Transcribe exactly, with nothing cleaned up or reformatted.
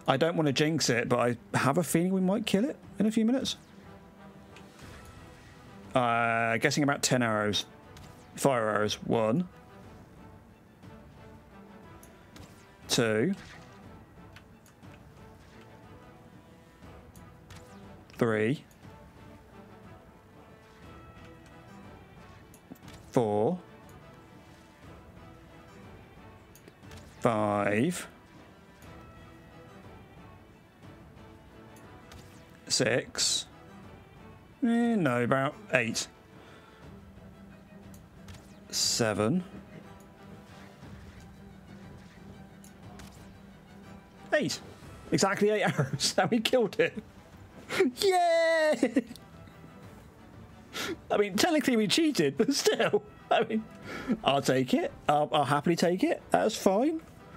I don't want to jinx it, but I have a feeling we might kill it in a few minutes. Uh, guessing about ten arrows. Fire arrows. One. Two. Three. Four. Five. Six. Eh, no, about eight. Seven. Eight. Exactly eight arrows. And we killed it. Yay! I mean, technically we cheated, but still. I mean, I'll take it. I'll, I'll happily take it. That's fine.